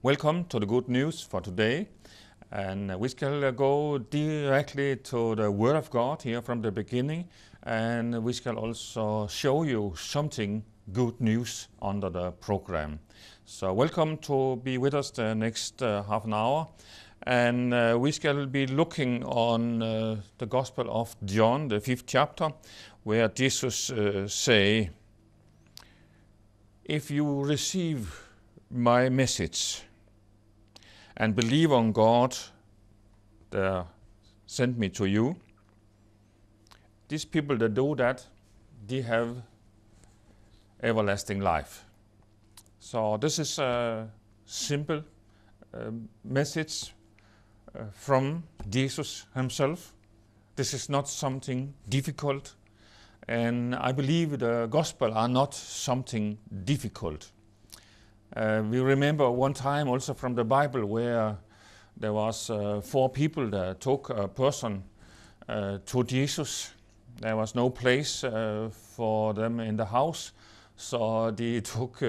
Welcome to the good news for today, and we shall go directly to the Word of God here from the beginning, and we shall also show you something good news under the program. So welcome to be with us the next half an hour, and we shall be looking on the Gospel of John, the 5th chapter, where Jesus say, "If you receive my message and believe on God that sent me to you, these people that do that, they have everlasting life." So this is a simple message from Jesus himself. This is not something difficult, and I believe the gospel are not something difficult. We remember one time also from the Bible where there was 4 people that took a person to Jesus. There was no place for them in the house, so they took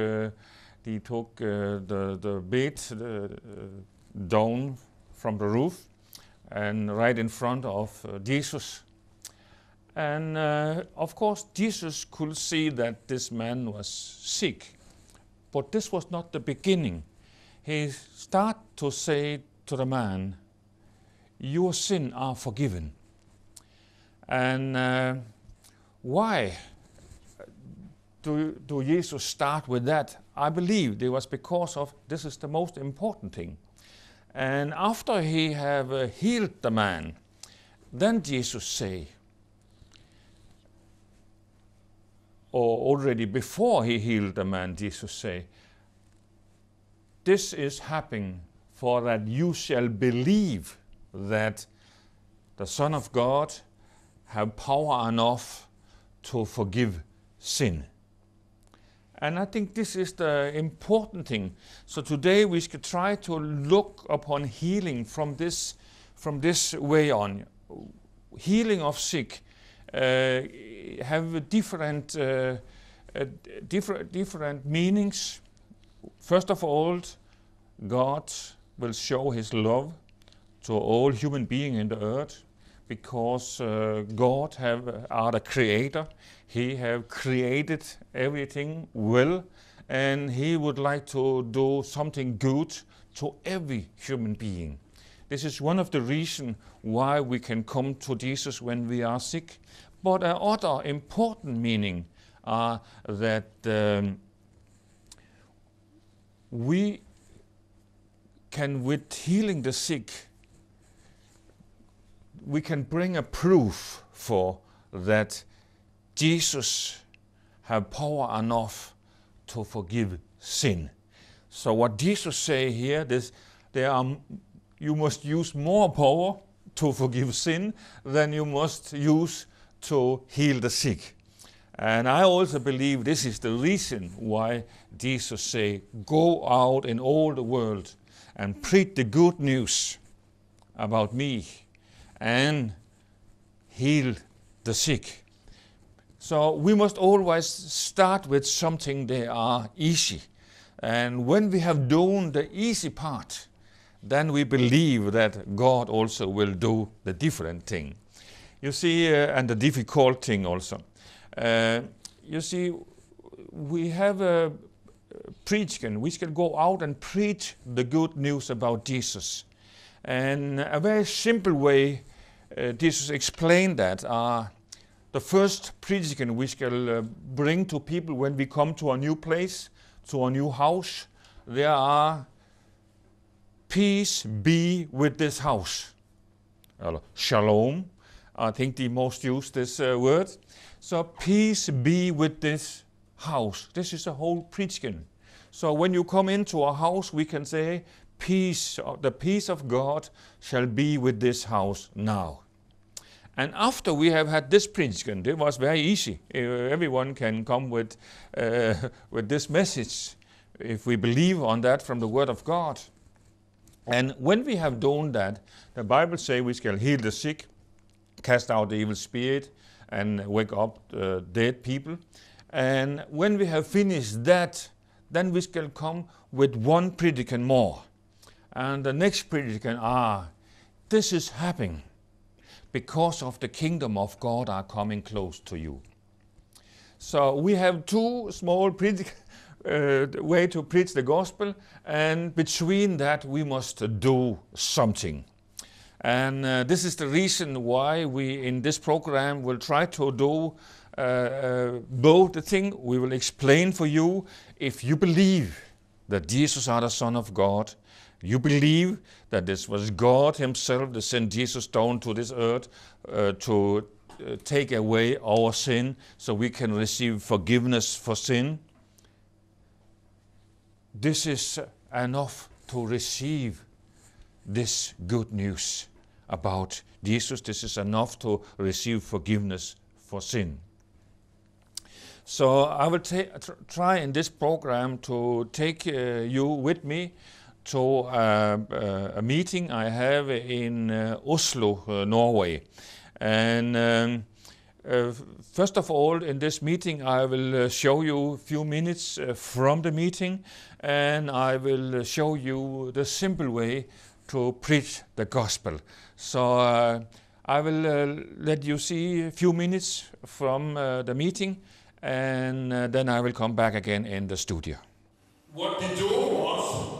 the bed down from the roof and right in front of Jesus. And of course Jesus could see that this man was sick. But this was not the beginning. He started to say to the man, "Your sins are forgiven." And why do Jesus start with that? I believe it was because of this is the most important thing. And after he have healed the man, then Jesus say, or already before he healed the man, Jesus say, "This is happening for that you shall believe that the Son of God have power enough to forgive sin." And I think this is the important thing. So today we should try to look upon healing from this way on. Healing of sick have different meanings. First of all, God will show his love to all human beings in the earth, because God are the creator. He have created everything well, and he would like to do something good to every human being. This is one of the reasons why we can come to Jesus when we are sick. But another important meaning are that we can, with healing the sick, we can bring a proof for that Jesus have power enough to forgive sin. So what Jesus say here, you must use more power to forgive sin than you must use to heal the sick. And I also believe this is the reason why Jesus say, "Go out in all the world and preach the good news about me and heal the sick." So we must always start with something that are easy. And when we have done the easy part, then we believe that God also will do the different thing. You see, and the difficult thing also. You see, we have a preaching. We can go out and preach the good news about Jesus. And a very simple way Jesus explained that are the first preaching we shall bring to people when we come to a new place, to a new house. There are, "Peace be with this house." Shalom. I think the most used this word. So peace be with this house. This is a whole preaching. So when you come into a house, we can say, "Peace, the peace of God shall be with this house now." And after we have had this preaching, it was very easy. Everyone can come with this message if we believe on that from the Word of God. And when we have done that, the Bible says we shall heal the sick, cast out the evil spirit, and wake up dead people. And when we have finished that, then we shall come with one prediction more. And the next prediction, this is happening because of the kingdom of God are coming close to you. So we have two small way to preach the gospel, and between that we must do something. And this is the reason why we in this program will try to do both the thing. We will explain for you, if you believe that Jesus is the Son of God, you believe that this was God himself that sent Jesus down to this earth to take away our sin so we can receive forgiveness for sin. This is enough to receive this good news about Jesus. This is enough to receive forgiveness for sin. So I will try in this program to take you with me to a meeting I have in Oslo, Norway. And first of all, in this meeting, I will show you a few minutes from the meeting, and I will show you the simple way to preach the gospel. So I will let you see a few minutes from the meeting, and then I will come back again in the studio. What they do was,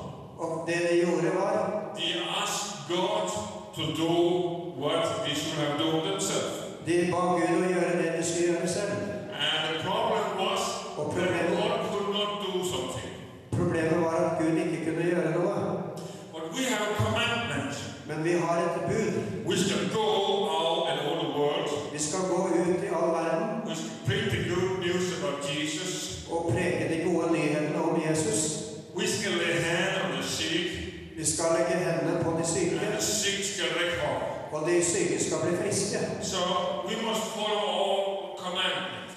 they asked God to do what they should have done themselves. De ba Gud å gjøre det de skulle gjøre selv. And the problem was that God could not do something. Problemet var at Gud ikke kunne gjøre noe. But we have a commandment. Men vi har et bud. We shall go out in all the world. Vi skal gå ut i all verden. We shall preach the good news about Jesus. Og preke de gode nyhetene om Jesus. We shall lay hand on the sick. Vi skal legge hendene på de syke. And the sick shall recover. Og de syke skal bli friske. So we must follow all commandments.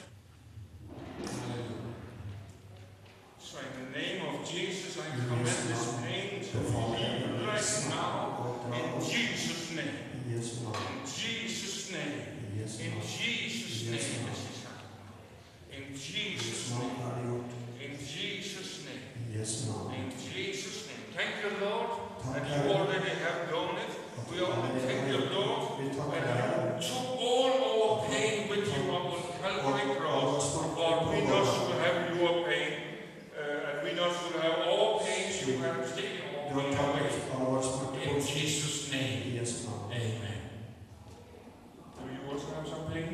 So in the name of Jesus, I command this pain to leave right now. In Jesus' name. In Jesus' name. In Jesus' name. This is happening. In Jesus' name. In Jesus' name. In Jesus' name. Thank you, Lord, that you already have done it. We only thank you, Lord, and you took all our pain with you up on Calvary cross. God, we not should have your pain, and we not should have all pains you have taken away. In Jesus' name. Amen. Do you also have some pain?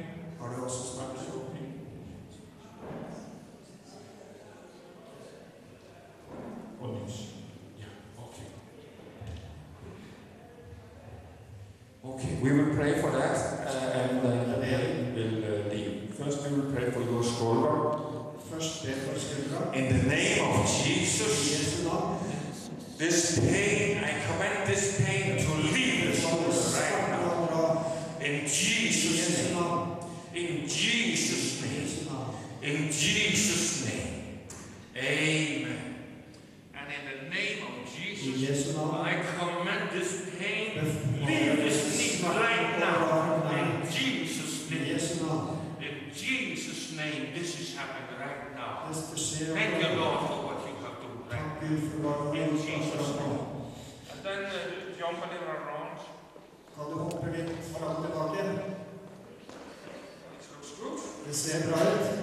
Okay, we will pray for that, and then we'll leave. First, we will pray for your shoulder. In the name of Jesus, this pain, I command this pain to leave the shoulder right now. In Jesus' name. In Jesus' name. In Jesus' name. Amen. And in the name of Jesus, I command this pain, leave this knee right now. In Jesus' name. In Jesus' name, this is happening right now. Thank you, Lord, for what you have done right now. In Jesus' name. And then jump a little around. Kan du hoppe litt fram og tilbake? It looks good. Det ser bra ut.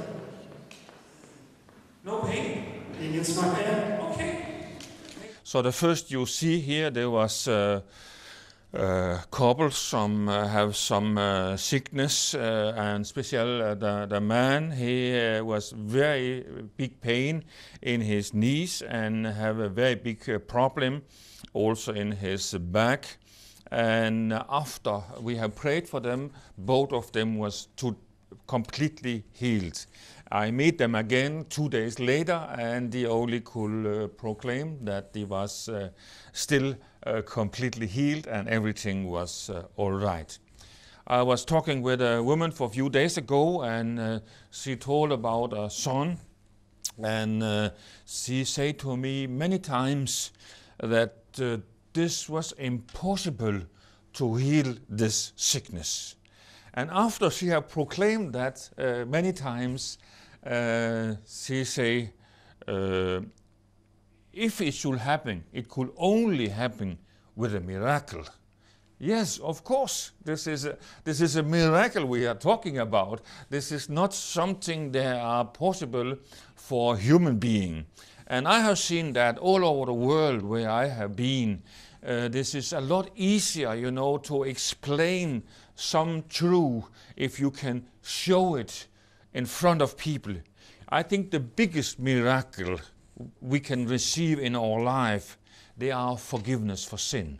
No pain. Ingen smerte. Okay. So the first you see here, there was couples some have some sickness, and especially the man, he was very big pain in his knees and have a very big problem also in his back. And after we have prayed for them, both of them was completely healed. I met them again 2 days later, and they only could proclaim that he was still completely healed and everything was all right. I was talking with a woman for a few days ago, and she told about a son, and she said to me many times that this was impossible to heal this sickness. And after she had proclaimed that many times, she say, if it should happen, it could only happen with a miracle. Yes, of course, this is a miracle we are talking about. This is not something that are possible for a human being. And I have seen that all over the world where I have been. This is a lot easier, to explain some truth if you can show it in front of people. I think the biggest miracle we can receive in our life, they are forgiveness for sin.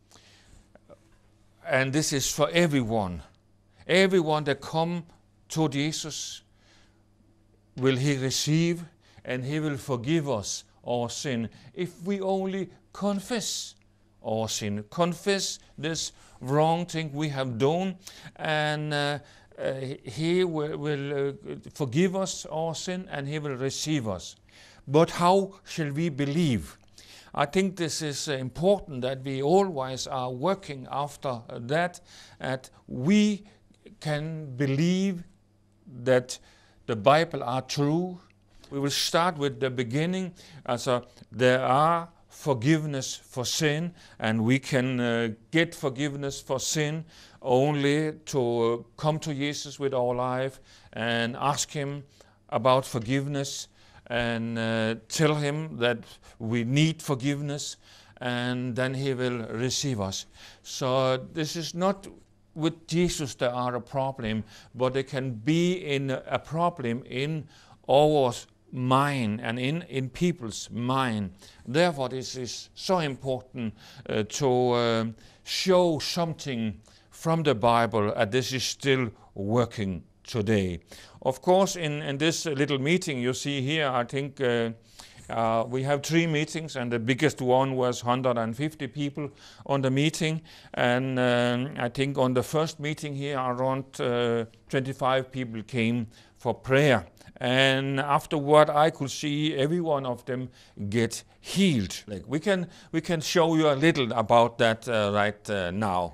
And this is for everyone. Everyone that come to Jesus will he receive, and he will forgive us our sin if we only confess our sin. Confess this wrong thing we have done, and he will forgive us our sin, and he will receive us. But how shall we believe? I think this is important that we always are working after that we can believe that the Bible are true. We will start with the beginning. There are forgiveness for sin, and we can get forgiveness for sin only to come to Jesus with our life and ask him about forgiveness, and tell him that we need forgiveness, and then he will receive us. So this is not with Jesus there are a problem, but it can be in a problem in our mind and in people's mind. Therefore this is so important to show something from the Bible, and this is still working today. Of course, in this little meeting you see here, I think we have 3 meetings, and the biggest one was 150 people on the meeting. And I think on the first meeting here, around 25 people came for prayer. And afterward, I could see every one of them get healed. Like we can show you a little about that right now.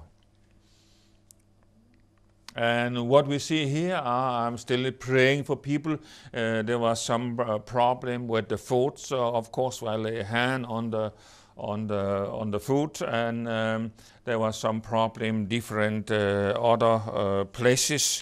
And what we see here, I'm still praying for people. There was some problem with the foot, so of course I lay a hand on the foot, and there was some problem different other places.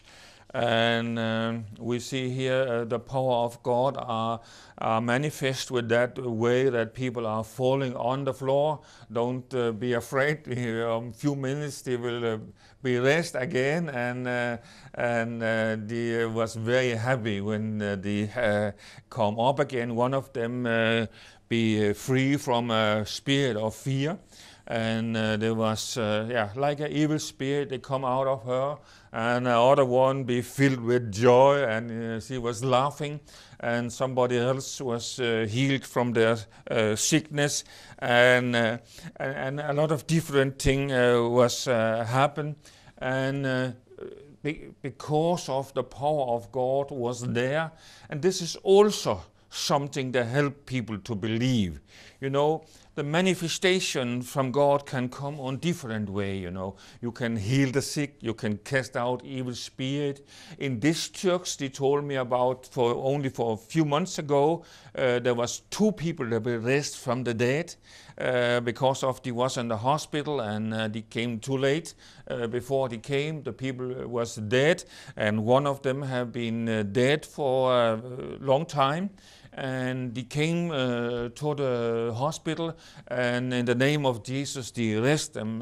And we see here the power of God are manifest with that way that people are falling on the floor. Don't be afraid. In a few minutes they will be raised again, and they was very happy when they come up again. One of them be free from a spirit of fear. And there was, like an evil spirit, they come out of her, and the other one be filled with joy, and she was laughing, and somebody else was healed from their sickness, and a lot of different things was happen, and because of the power of God was there, and this is also something that help people to believe. The manifestation from God can come on different way, You can heal the sick, you can cast out evil spirit. In this church, they told me about only for a few months ago, there was 2 people that were raised from the dead because of they was in the hospital, and they came too late. Before they came, the people was dead, and one of them have been dead for a long time. And they came to the hospital, and in the name of Jesus, they raised them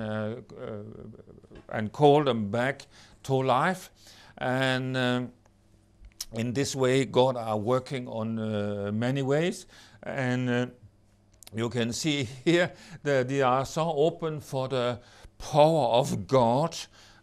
and called them back to life. And in this way, God are working on many ways. And you can see here that they are so open for the power of God.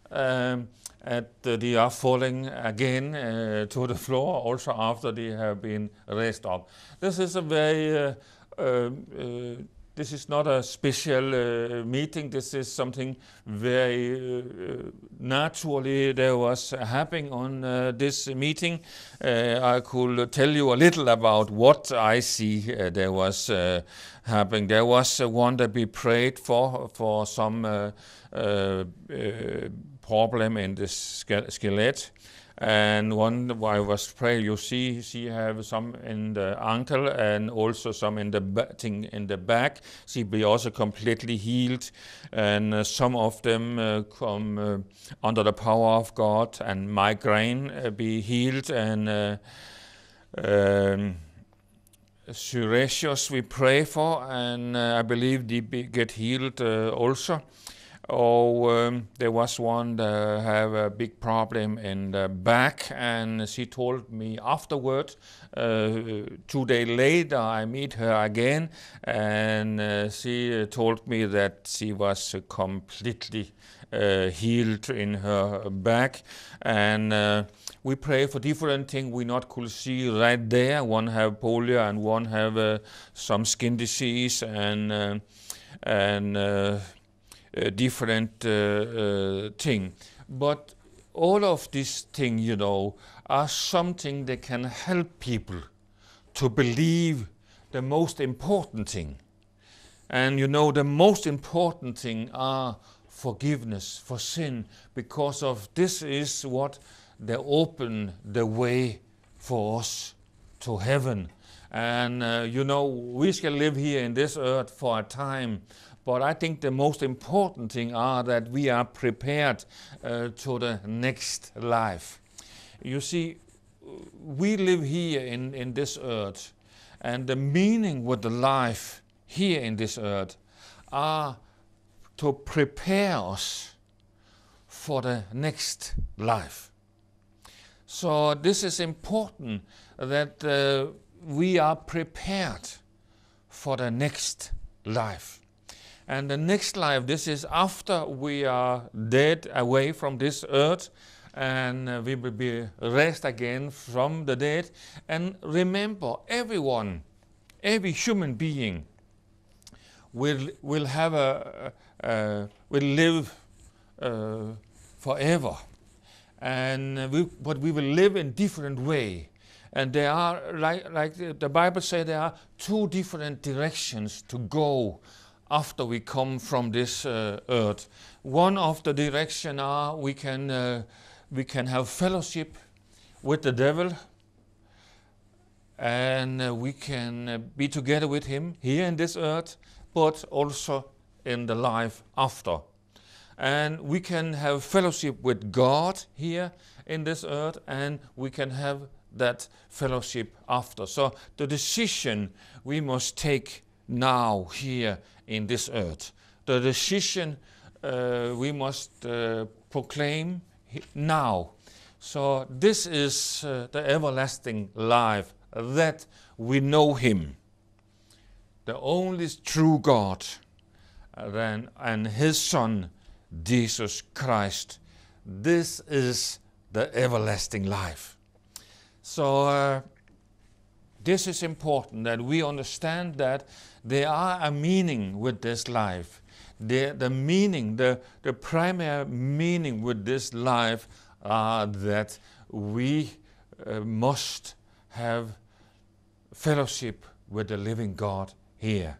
They are falling again to the floor also after they have been raised up. This is a very, this is not a special meeting. This is something very naturally there was happening on this meeting. I could tell you a little about what I see there was happening. There was one that we prayed for some problem in the skeleton. And one I was praying, you see, she have some in the ankle and also some in the thing in the back. She be also completely healed, and some of them come under the power of God, and migraine be healed, and psoriasis we pray for, and I believe they get healed also. There was one that have a big problem in the back, and she told me afterward, 2 days later I meet her again, and she told me that she was completely healed in her back. And we pray for different things we not could see right there. One have polio and one have some skin disease and different thing. But all of these things, you know, are something that can help people to believe the most important thing. And you know, the most important thing are forgiveness for sin, because of this is what they open the way for us to heaven. And you know, we shall live here in this earth for a time, but I think the most important thing are that we are prepared to the next life. You see, we live here in this earth, and the meaning with the life here in this earth are to prepare us for the next life. So this is important, that we are prepared for the next life. And the next life, this is after we are dead away from this earth, and we will be raised again from the dead. And remember, everyone, every human being will have will live forever, and but we will live in different way. And there are, like the Bible says, there are two different directions to go after we come from this earth. One of the direction are we can have fellowship with the devil, and we can be together with him here in this earth, but also in the life after. And we can have fellowship with God here in this earth, and we can have that fellowship after. So the decision we must take now here in this earth. The decision we must proclaim now. So this is the everlasting life, that we know him, the only true God, and his Son, Jesus Christ. This is the everlasting life. So this is important, that we understand that there are a meaning with this life. The meaning, the primary meaning with this life are that we must have fellowship with the living God here.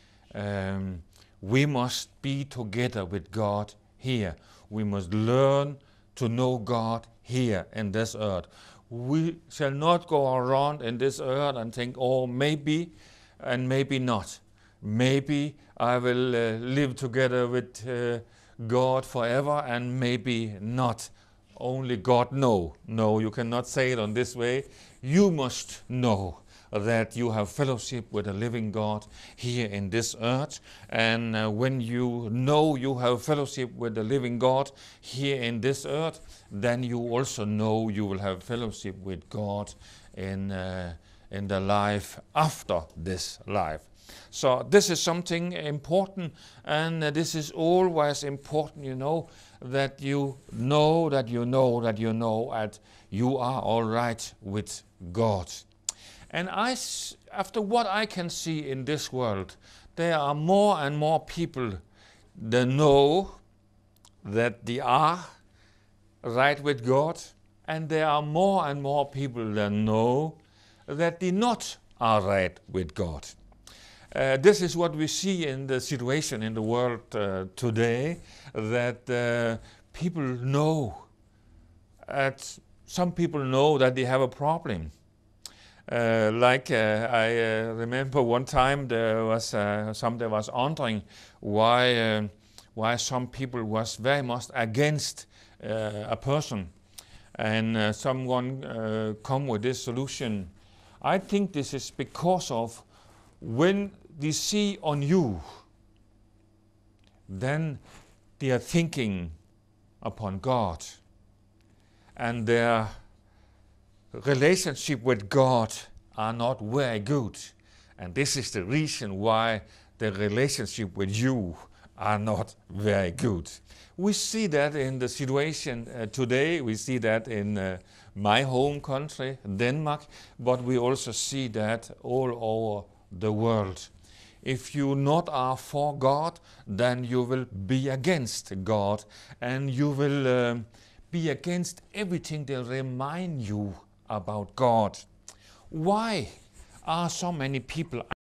We must be together with God here. We must learn to know God here in this earth. We shall not go around in this earth and think, oh, maybe and maybe not. Maybe I will live together with God forever, and maybe not. Only God knows. No, you cannot say it on this way. You must know that you have fellowship with the living God here in this earth. And when you know you have fellowship with the living God here in this earth, then you also know you will have fellowship with God in the life after this life. So this is something important, and this is always important, you know, that you know that you know that you know that you are all right with God. And after what I can see in this world, there are more and more people that know that they are right with God, and there are more and more people that know that they not are right with God. This is what we see in the situation in the world today, that people know, some people know that they have a problem. I remember one time there was somebody was wondering why some people was very much against a person, and someone come with this solution. I think this is because of when they see on you, then they are thinking upon God, and their relationship with God are not very good. And this is the reason why the relationship with you are not very good. We see that in the situation today. We see that in my home country, Denmark, but we also see that all over the world. If you not are for God, then you will be against God, and you will be against everything that remind you about God. Why are so many people